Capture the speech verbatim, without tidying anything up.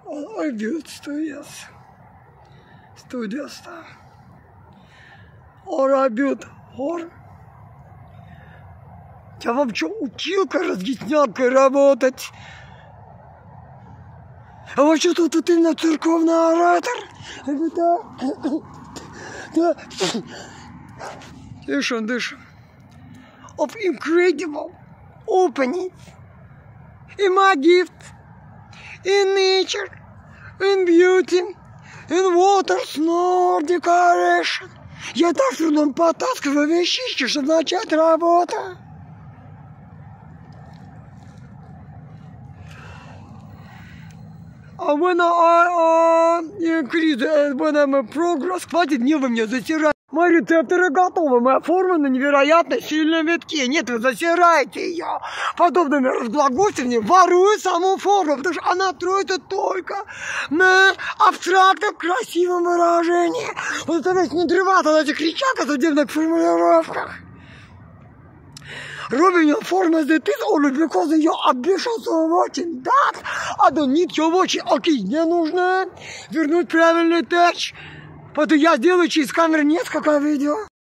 I built studios. Studios там. Or I built horn. Я вам что, училка, разъяснялка работать? А вы что тут, тут именно церковный оратор? Да. Да. Дышим, дышим. Of incredible openings in my gift, in nature, in beauty, in water, snow, decoration. Я так с трудом потаскиваю вещички, чтобы начать работу. А when I increase, when I'm in progress, хватит мне вы мне засирать. Мои рецепторы готовы, моя форма на невероятно сильном витке. Нет, вы засираете ее подобными разглагольствованиями, воруя саму форму, потому что она строится только на абстрактном красивом выражении. Вот это весь не древато на этих речах, а судебных формулировках. Rubbing your form as it is only because you're ambitious or watching that. I don't need your watching. Окей, мне нужно вернуть правильный теч. Поэтому я сделаю через камеру несколько видео.